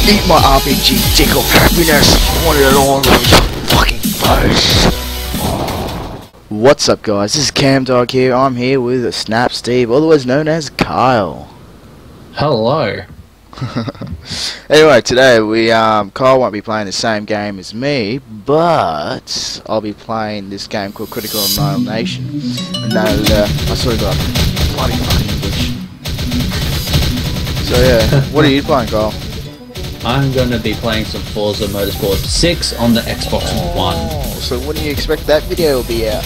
Eat my RPG dick of happiness. Want it all over your fucking face. What's up, guys? This is Camdog here. I'm here with Snap Steve, otherwise known as Kyle. Hello. Anyway, today Kyle won't be playing the same game as me, but I'll be playing this game called Critical Annihilation. And I sort of got bloody fucking English. So yeah, what are you playing, Kyle? I'm going to be playing some Forza Motorsport 6 on the Xbox One. So when do you expect that video will be out?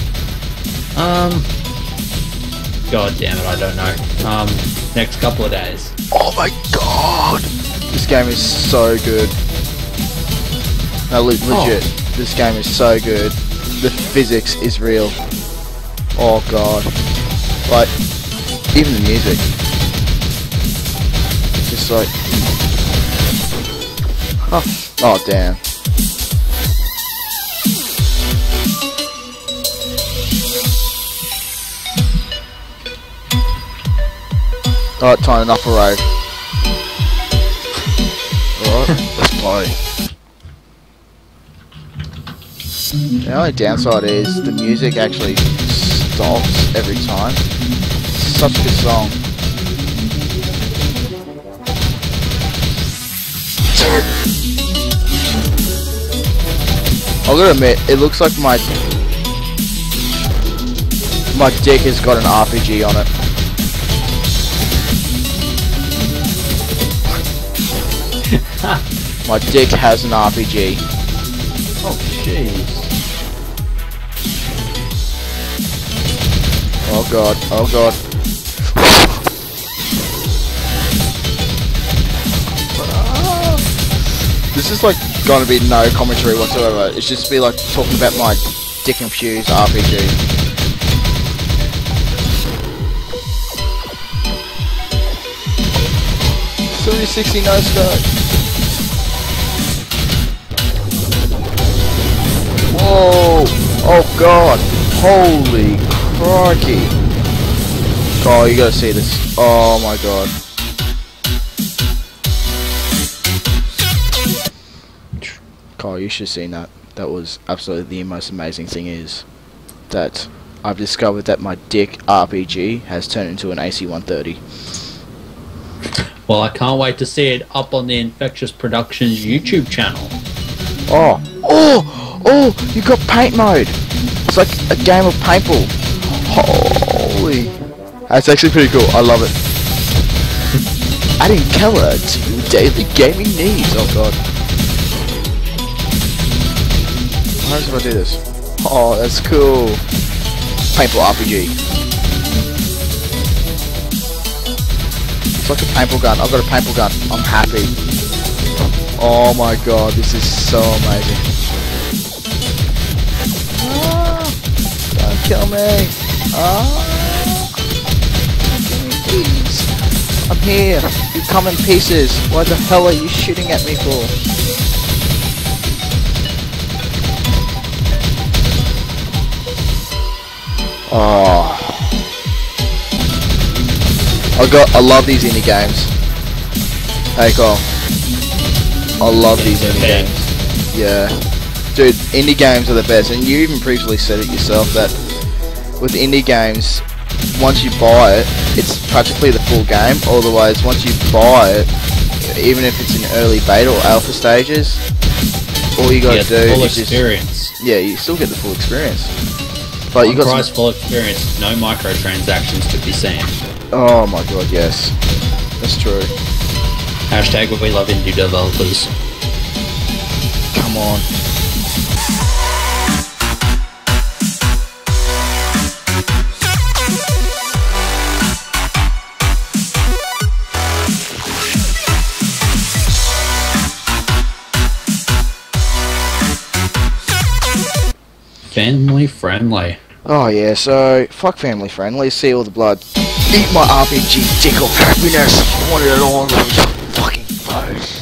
God damn it, I don't know. Next couple of days. Oh my god! This game is so good. No, legit. This game is so good. The physics is real. Oh god. Like, even the music. Just like... Oh damn. Alright, time enough for road. Alright, let's play. The only downside is the music actually stops every time. It's such a good song. I'll gotta admit, it looks like my dick has got an RPG on it. My dick has an RPG. Oh jeez. Oh god, oh god. This is like gonna be no commentary whatsoever. It's just be like talking about my dick infused RPG. .360 no scope. Whoa! Oh god! Holy crikey! Oh, you gotta see this. Oh my god. Kyle, you should have seen that. That was absolutely the most amazing thing is that I've discovered that my dick RPG has turned into an AC-130. Well, I can't wait to see it up on the Infectious Productions YouTube channel. Oh! You got paint mode! It's like a game of paintball. Holy! That's actually pretty cool. I love it. Adding colour to your daily gaming needs. Oh god. How do I do this? Oh, that's cool. Paintball RPG. It's like a paintball gun. I've got a paintball gun. I'm happy. Oh my god, this is so amazing. Don't kill me. Kill me, please. I'm here. You come in pieces. What the hell are you shooting at me for? Oh, I love these indie games. Hey Cole, I love these indie games. Yeah, dude, indie games are the best, and you even previously said it yourself that with indie games, once you buy it, it's practically the full game. Otherwise, once you buy it, even if it's in early beta or alpha stages, all you gotta do is just you still get the full experience. But you got price full experience, no microtransactions to be seen. Oh my god, yes. That's true. Hashtag we love indie developers. Come on. Family friendly. Oh yeah, so fuck family friendly, see all the blood. Eat my RPG dick of happiness. Want it all over your fucking face.